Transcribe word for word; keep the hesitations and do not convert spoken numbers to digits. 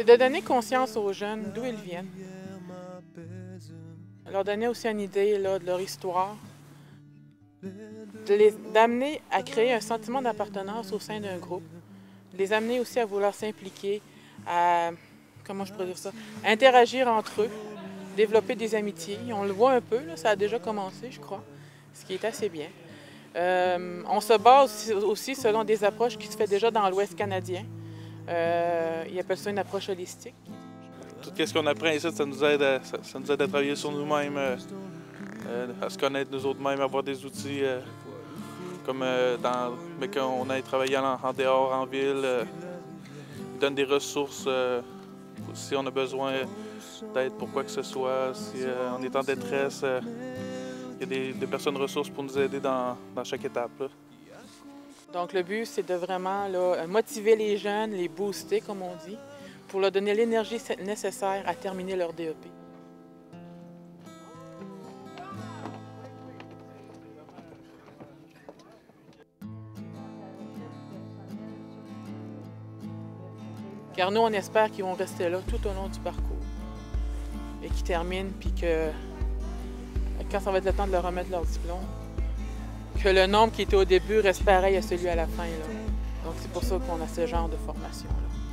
de donner conscience aux jeunes d'où ils viennent. Leur donner aussi une idée là, de leur histoire. D'amener à créer un sentiment d'appartenance au sein d'un groupe. De les amener aussi à vouloir s'impliquer, à, comment je pourrais dire ça, à interagir entre eux, développer des amitiés. On le voit un peu, là, ça a déjà commencé, je crois, ce qui est assez bien. Euh, on se base aussi selon des approches qui se font déjà dans l'Ouest canadien. Euh, ils appellent ça une approche holistique. Tout ce qu'on apprend ici, ça nous aide à, ça, ça nous aide à travailler sur nous-mêmes, euh, euh, à se connaître nous autres mêmes, à avoir des outils euh, comme euh, dans, mais quand on aille travailler en, en dehors, en ville. Euh, ils donnent des ressources euh, si on a besoin d'aide pour quoi que ce soit, si euh, on est en détresse. Euh, il y a des, des personnes ressources pour nous aider dans, dans chaque étape. Là. Donc le but, c'est de vraiment là, motiver les jeunes, les booster, comme on dit, pour leur donner l'énergie nécessaire à terminer leur D E P. Car nous, on espère qu'ils vont rester là tout au long du parcours et qu'ils terminent, puis que quand ça va être le temps de leur remettre leur diplôme, que le nombre qui était au début reste pareil à celui à la fin. Là. Donc c'est pour ça qu'on a ce genre de formation-là.